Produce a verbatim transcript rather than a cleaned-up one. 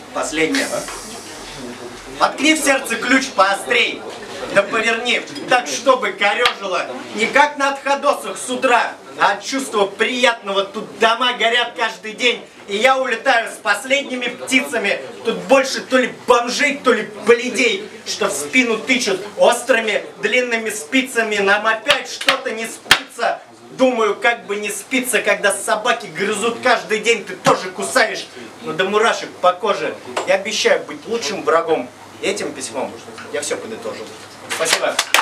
Последнее. Воткни в сердце ключ поострей, да поверни, так, чтобы корежило не как на отходосах с утра, а от чувства приятного. Тут дома горят каждый день, и я улетаю с последними птицами. Тут больше то ли бомжей, то ли бледей, что в спину тычут острыми длинными спицами. Нам опять что-то не спится. Думаю, как бы не спится, когда собаки грызут каждый день, ты тоже кусаешь, но до мурашек по коже. Я обещаю быть лучшим врагом. Этим письмом я все подытожил. Спасибо.